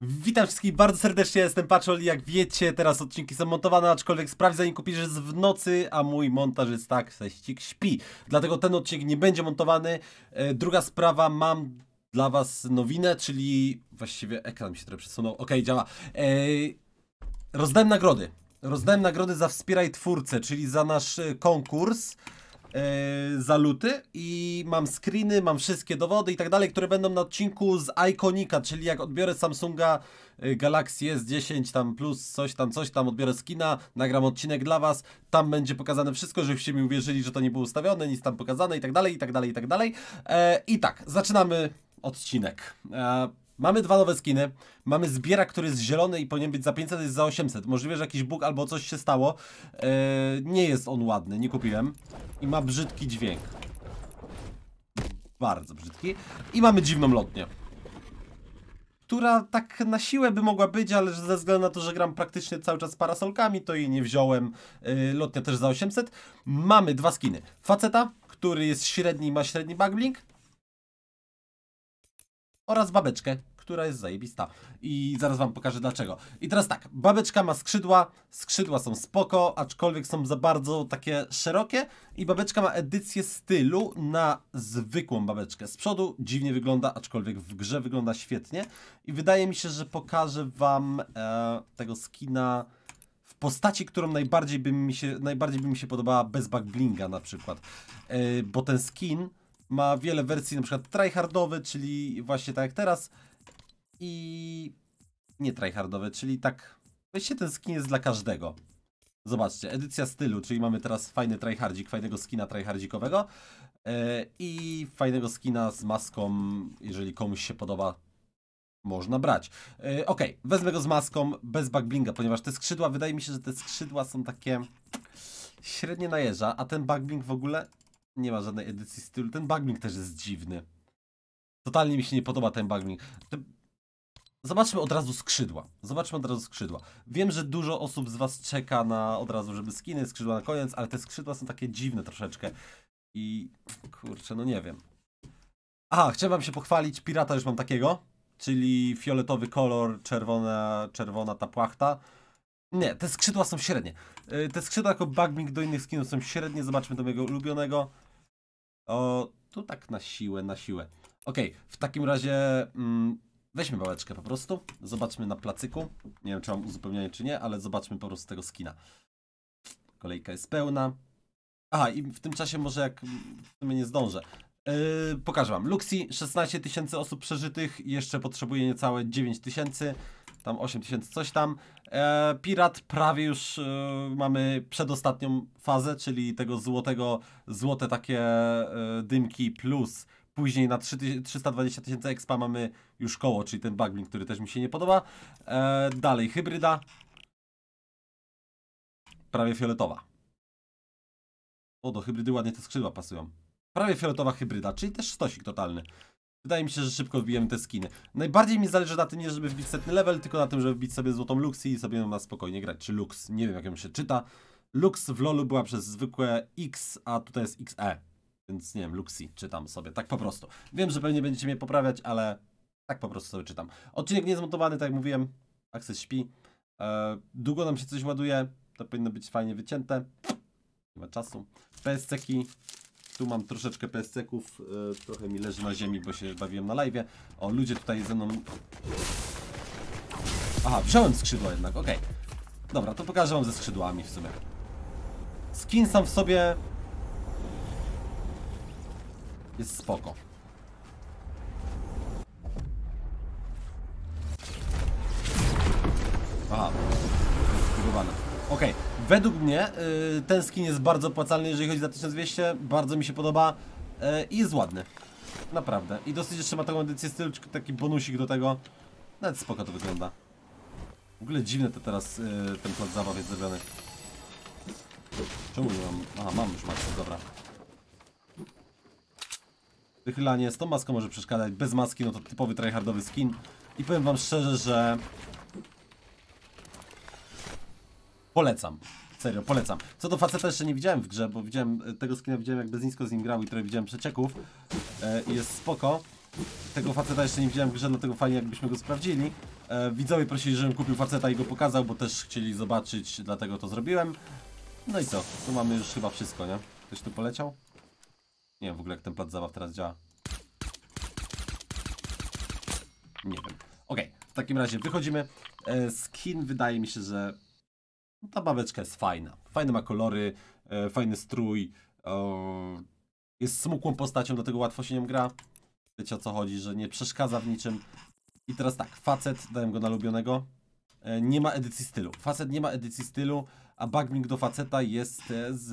Witam wszystkich bardzo serdecznie, jestem Paczol i jak wiecie, teraz odcinki są montowane, aczkolwiek sprawdź zanim kupisz jest w nocy, a mój montaż jest tak, seścik śpi. Dlatego ten odcinek nie będzie montowany. Druga sprawa, mam dla was nowinę, czyli właściwie ekran mi się trochę przesunął, okej, działa. Rozdałem nagrody. Rozdałem nagrody za Wspieraj Twórcę, czyli za nasz konkurs. Za luty i mam screeny, mam wszystkie dowody i tak dalej, które będą na odcinku z Iconica, czyli jak odbiorę Samsunga Galaxy S10 tam plus coś tam, odbiorę skina, nagram odcinek dla was, tam będzie pokazane wszystko, żebyście mi uwierzyli, że to nie było ustawione, nic tam pokazane i tak dalej, i tak dalej, i tak dalej. I tak, zaczynamy odcinek. Mamy dwa nowe skiny, mamy zbierak, który jest zielony i powinien być za 500, jest za 800. Możliwe, że jakiś bug albo coś się stało. Nie jest on ładny, nie kupiłem. I ma brzydki dźwięk. Bardzo brzydki. I mamy dziwną lotnię, która tak na siłę by mogła być, ale ze względu na to, że gram praktycznie cały czas z parasolkami, to jej nie wziąłem. Lotnia też za 800. Mamy dwa skiny. Faceta, który jest średni i ma średni backblink. Oraz babeczkę, która jest zajebista. I zaraz wam pokażę dlaczego. I teraz tak, babeczka ma skrzydła, skrzydła są spoko, aczkolwiek są za bardzo takie szerokie. I babeczka ma edycję stylu na zwykłą babeczkę. Z przodu dziwnie wygląda, aczkolwiek w grze wygląda świetnie. I wydaje mi się, że pokażę wam tego skina w postaci, którą najbardziej by mi się podobała bez backblinga na przykład. Bo ten skin ma wiele wersji, na przykład tryhardowy, czyli właśnie tak jak teraz. I nie tryhardowy, czyli tak. Weźcie, ten skin jest dla każdego. Zobaczcie, edycja stylu, czyli mamy teraz fajny tryhardzik, fajnego skina tryhardzikowego. I fajnego skina z maską, jeżeli komuś się podoba, można brać. Ok, wezmę go z maską, bez backblinga, ponieważ te skrzydła, wydaje mi się, że te skrzydła są takie średnie na jeża, a ten backblink w ogóle nie ma żadnej edycji stylu. Ten backblink też jest dziwny. Totalnie mi się nie podoba ten backblink. Zobaczmy od razu skrzydła. Zobaczmy od razu skrzydła. Wiem, że dużo osób z was czeka na od razu, żeby skiny, skrzydła na koniec, ale te skrzydła są takie dziwne troszeczkę. I kurczę, no nie wiem. Aha, chciałem wam się pochwalić, pirata już mam takiego, czyli fioletowy kolor, czerwona ta płachta. Nie, te skrzydła są średnie. Te skrzydła jako backblink do innych skinów są średnie. Zobaczmy do mojego ulubionego. O, tu tak na siłę, na siłę. Okej, w takim razie weźmy babeczkę po prostu. Zobaczmy na placyku. Nie wiem, czy mam uzupełnianie, czy nie, ale zobaczmy po prostu tego skina. Kolejka jest pełna. Aha, i w tym czasie może jak w sumie nie zdążę. Pokażę wam. Luxi, 16 000 osób przeżytych. Jeszcze potrzebuje niecałe 9 000. Tam 8 000 coś tam. Pirat prawie już mamy przedostatnią fazę, czyli tego złote takie dymki plus. Później na 320 000 expa mamy już koło, czyli ten backblink, który też mi się nie podoba. Dalej hybryda. Prawie fioletowa. O, do hybrydy ładnie te skrzydła pasują. Prawie fioletowa hybryda, czyli też stosik totalny. Wydaje mi się, że szybko wbijemy te skiny. Najbardziej mi zależy na tym nie, żeby wbić setny level, tylko na tym, żeby wbić sobie złotą Luxi i sobie na spokojnie grać. Czy Lux, nie wiem jak ją się czyta. Lux w LoLu była przez zwykłe X, a tutaj jest XE. Więc nie wiem, Luxi czytam sobie, tak po prostu. Wiem, że pewnie będziecie mnie poprawiać, ale tak po prostu sobie czytam. Odcinek nie jest montowany, tak jak mówiłem. Access śpi. Długo nam się coś ładuje. To powinno być fajnie wycięte. Nie ma czasu. PSC-ki. Tu mam troszeczkę PSC-ków, trochę mi leży na ziemi, bo się bawiłem na live'ie. O, ludzie tutaj ze mną... Aha, wziąłem skrzydła jednak, okej. Dobra, to pokażę wam ze skrzydłami w sumie. Skin sam w sobie jest spoko. Aha, zbugowane. Okej, według mnie ten skin jest bardzo opłacalny, jeżeli chodzi za 1200. Bardzo mi się podoba i jest ładny. Naprawdę. I dosyć jeszcze ma taką edycję stylu, taki bonusik do tego. Nawet spoko to wygląda. W ogóle dziwne to teraz ten plac zabaw jest zrobiony. Czemu nie mam? Aha, mam już maskę, dobra. Wychylanie z tą maską może przeszkadzać. Bez maski, no to typowy tryhardowy skin. I powiem wam szczerze, że polecam. Serio, polecam. Co do faceta jeszcze nie widziałem w grze, bo widziałem tego skina, widziałem jak Beznisko z nim grał i trochę widziałem przecieków. I jest spoko. Tego faceta jeszcze nie widziałem w grze, dlatego fajnie jakbyśmy go sprawdzili. Widzowie prosili, żebym kupił faceta i go pokazał, bo też chcieli zobaczyć, dlatego to zrobiłem. No i co? Tu mamy już chyba wszystko, nie? Ktoś tu poleciał? Nie wiem w ogóle jak ten plac zabaw teraz działa. Nie wiem. Okej, w takim razie wychodzimy. Skin wydaje mi się, że ta babeczka jest fajna. Fajne ma kolory, fajny strój. Jest smukłą postacią, dlatego łatwo się nią gra. Wiecie o co chodzi, że nie przeszkadza w niczym. I teraz tak, facet, dałem go na ulubionego. Nie ma edycji stylu. Facet nie ma edycji stylu, a bagming do faceta jest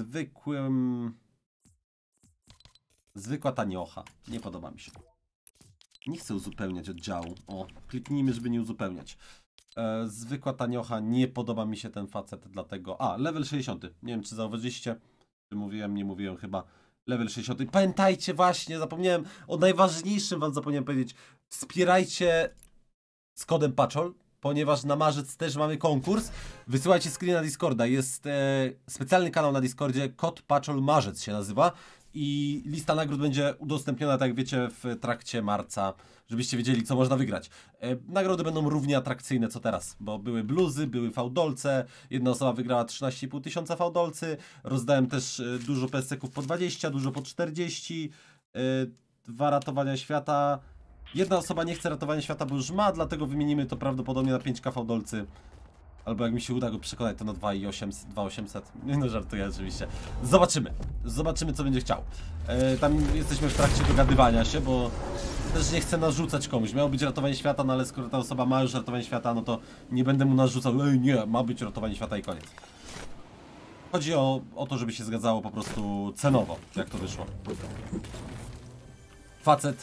zwykła taniocha. Nie podoba mi się. Nie chcę uzupełniać oddziału. O, kliknijmy, żeby nie uzupełniać. Zwykła taniocha, nie podoba mi się ten facet, dlatego... A, level 60. Nie wiem, czy zauważyliście. Czy mówiłem, nie mówiłem chyba. Level 60. Pamiętajcie właśnie, zapomniałem o najważniejszym wam zapomniałem powiedzieć. Wspierajcie z kodem PACZOL, ponieważ na marzec też mamy konkurs. Wysyłajcie screen na Discorda. Jest specjalny kanał na Discordzie, kod PACZOL marzec się nazywa. I lista nagród będzie udostępniona, tak jak wiecie, w trakcie marca, żebyście wiedzieli, co można wygrać. Nagrody będą równie atrakcyjne co teraz, bo były bluzy, były fałdolce, jedna osoba wygrała 13,5 tysiąca fałdolcy, rozdałem też dużo PSC-ków po 20, dużo po 40, 2 ratowania świata. Jedna osoba nie chce ratowania świata, bo już ma, dlatego wymienimy to prawdopodobnie na 5 fałdolcy. Albo jak mi się uda go przekonać, to na 2,800. Nie no, żartuję oczywiście. Zobaczymy. Zobaczymy, co będzie chciał. Tam jesteśmy w trakcie dogadywania się, bo też nie chcę narzucać komuś. Miało być ratowanie świata, no ale skoro ta osoba ma już ratowanie świata, no to nie będę mu narzucał. Ej, nie, ma być ratowanie świata i koniec. Chodzi o to, żeby się zgadzało po prostu cenowo, jak to wyszło. Facet.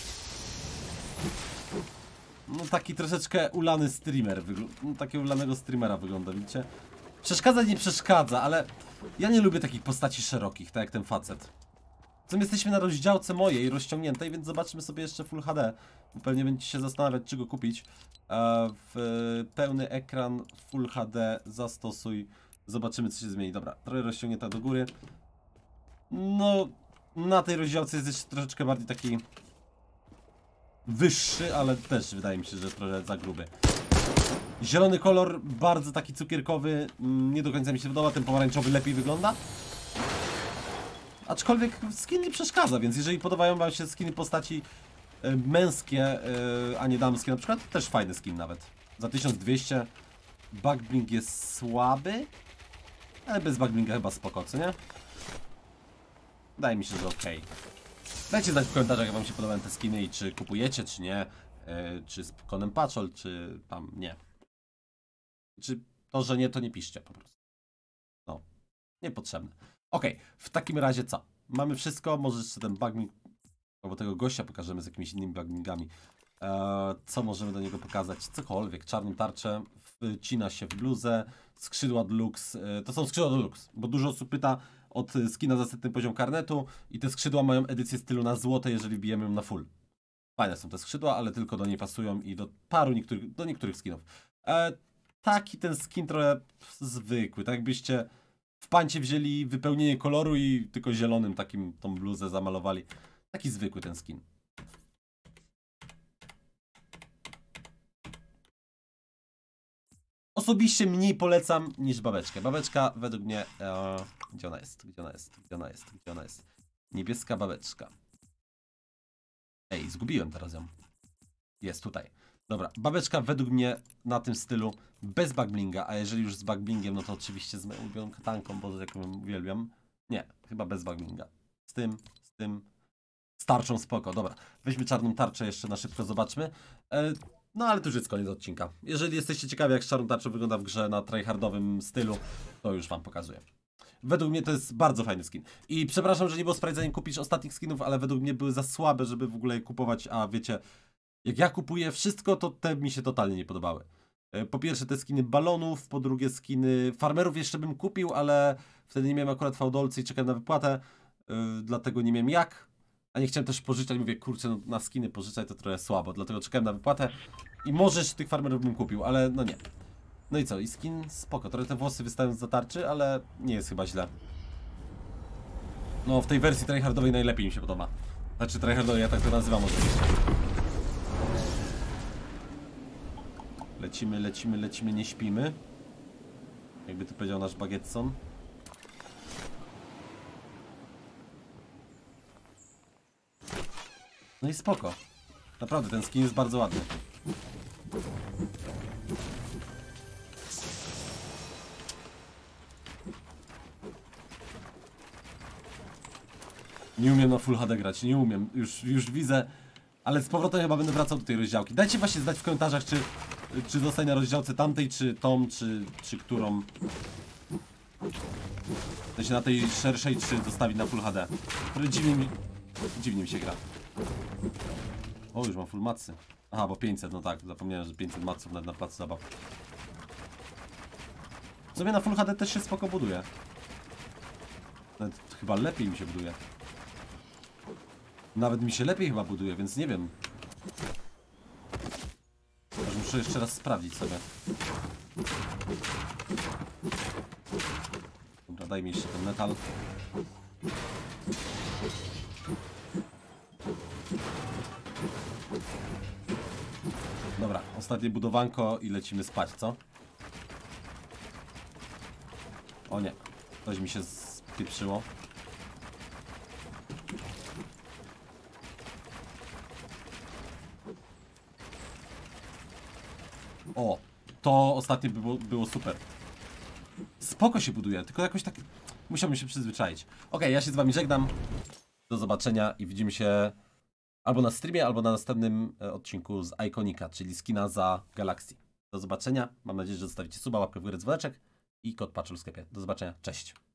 No taki troszeczkę ulany streamer, no, takiego ulanego streamera wygląda, widzicie? Przeszkadza, nie przeszkadza, ale ja nie lubię takich postaci szerokich, tak jak ten facet. Zatem jesteśmy na rozdziałce mojej, rozciągniętej, więc zobaczmy sobie jeszcze Full HD. Pewnie będziecie się zastanawiać, czy go kupić. W pełny ekran Full HD zastosuj. Zobaczymy, co się zmieni. Dobra, trochę rozciągnięta do góry. No, na tej rozdziałce jest jeszcze troszeczkę bardziej taki... wyższy, ale też wydaje mi się, że trochę za gruby. Zielony kolor, bardzo taki cukierkowy, nie do końca mi się podoba, ten pomarańczowy lepiej wygląda. Aczkolwiek skin nie przeszkadza, więc jeżeli podobają wam się skiny postaci męskie, a nie damskie na przykład, to też fajny skin nawet. Za 1200 backbling jest słaby, ale bez backblinga chyba spoko, co nie? Wydaje mi się, że okej. Dajcie znać w komentarzach, jak wam się podobają te skiny i czy kupujecie, czy nie. Czy z kodem PACZOL, czy tam nie. Czy to, że nie, to nie piszcie po prostu. No, niepotrzebne. Okej, w takim razie co? Mamy wszystko, może jeszcze ten backbling, albo tego gościa pokażemy z jakimiś innymi backblingami. Co możemy do niego pokazać? Cokolwiek, czarną tarczę, wcina się w bluzę, skrzydła deluxe. To są skrzydła deluxe, bo dużo osób pyta od skina za setny poziom karnetu i te skrzydła mają edycję stylu na złote, jeżeli bijemy ją na full. Fajne są te skrzydła, ale tylko do niej pasują i do paru niektórych skinów. Taki ten skin trochę zwykły, tak jakbyście w pancie wzięli wypełnienie koloru i tylko zielonym takim tą bluzę zamalowali. Taki zwykły ten skin. Osobiście mniej polecam niż babeczkę. Babeczka według mnie... gdzie ona jest? Gdzie ona jest? Gdzie ona jest? Gdzie ona jest? Niebieska babeczka. Ej, zgubiłem teraz ją. Jest tutaj. Dobra, babeczka według mnie na tym stylu bez backblinga, a jeżeli już z backblingiem, no to oczywiście z moją ulubioną katanką, bo jak ją uwielbiam. Nie, chyba bez backblinga. Z tym, z tarczą spoko. Dobra, weźmy czarną tarczę jeszcze na szybko, zobaczmy. No ale to już jest koniec odcinka. Jeżeli jesteście ciekawi, jak z czarną tarczą wygląda w grze na tryhardowym stylu, to już wam pokazuję. Według mnie to jest bardzo fajny skin. I przepraszam, że nie było sprawdzenia kupić ostatnich skinów, ale według mnie były za słabe, żeby w ogóle je kupować, a wiecie, jak ja kupuję wszystko, to te mi się totalnie nie podobały. Po pierwsze te skiny balonów, po drugie skiny farmerów jeszcze bym kupił, ale wtedy nie miałem akurat fałdolcy i czekałem na wypłatę, dlatego nie miałem jak. A nie chciałem też pożyczać, mówię, kurczę, no, na skiny pożyczać to trochę słabo, dlatego czekałem na wypłatę i może jeszcze tych farmerów bym kupił, ale no nie. No i co, i skin spoko, trochę te włosy wystają z tarczy, ale nie jest chyba źle. No w tej wersji tryhardowej najlepiej mi się podoba. Znaczy tryhardowej, ja tak to nazywam oczywiście. Lecimy, lecimy, lecimy, nie śpimy. Jakby to powiedział nasz Bagietson. No i spoko. Naprawdę, ten skin jest bardzo ładny. Nie umiem na Full HD grać, nie umiem. Już widzę. Ale z powrotem chyba będę wracał do tej rozdziałki. Dajcie właśnie znać w komentarzach, czy zostań na rozdziałce tamtej, czy tą, czy którą. W sensie na tej szerszej, czy zostawić na Full HD. Który dziwnie mi się gra. O, już mam full macy. Aha, bo 500, no tak, zapomniałem, że 500 maców na placu zabaw. W sumie na Full HD też się spoko buduje. Nawet chyba lepiej mi się buduje. Nawet mi się lepiej chyba buduje, więc nie wiem. Aż muszę jeszcze raz sprawdzić sobie. Dobra, daj mi jeszcze ten metal. Dobra, ostatnie budowanko i lecimy spać, co? O nie, coś mi się spieprzyło. O, to ostatnie było super. Spoko się buduje, tylko jakoś tak musiałbym się przyzwyczaić. Okej, ja się z wami żegnam. Do zobaczenia i widzimy się albo na streamie, albo na następnym odcinku z Iconica, czyli skina za Galaxy. Do zobaczenia, mam nadzieję, że zostawicie suba, łapkę w górę, dzwoneczek i kod Patchel w sklepie. Do zobaczenia, cześć.